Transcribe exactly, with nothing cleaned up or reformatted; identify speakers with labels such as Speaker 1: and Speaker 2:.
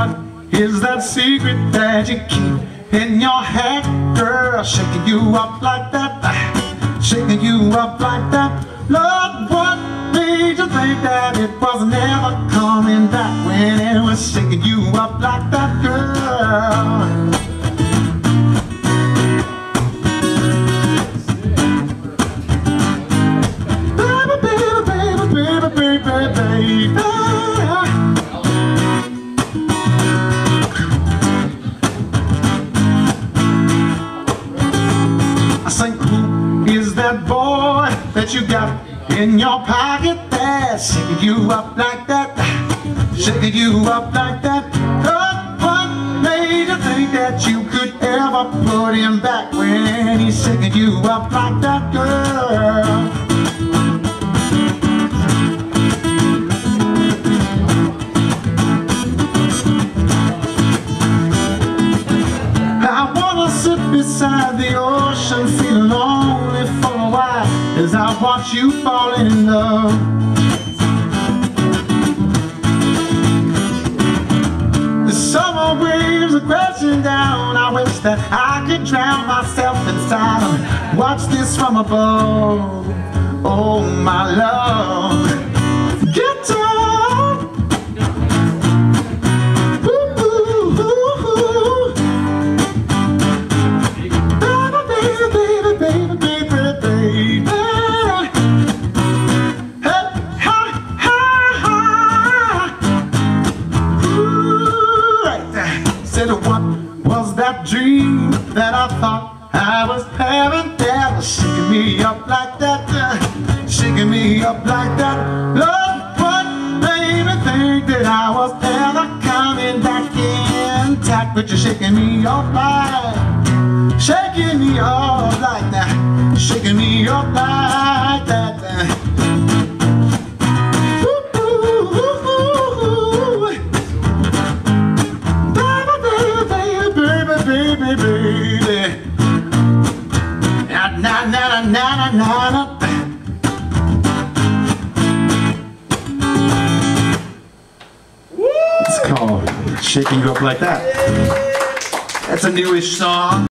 Speaker 1: what is that secret that you keep in your head, girl? Shaking you up like that, shaking you up like that. Lord, what made you think that it was never coming back when it was shaking you up like that, girl? That boy that you got in your pocket there, shaking you up like that, shaking you up like that. Oh, what made you think that you could ever put him back when he's shaking you up like that, girl? I wanna sit beside the ocean, feel lonely for a while as I watch you fall in love. The summer waves are crashing down. I wish that I could drown myself inside them. Watch this from above. Oh my love, get up. What was that dream that I thought I was having that was shaking me up like that, uh, shaking me up like that? Lord, what made me think that I was ever coming back intact? But you're shaking me up like, shaking me up like that, shaking me up like that. Uh. Baby, baby, na na na na na na na. It's called Shaking You Up Like That. That's a newish song.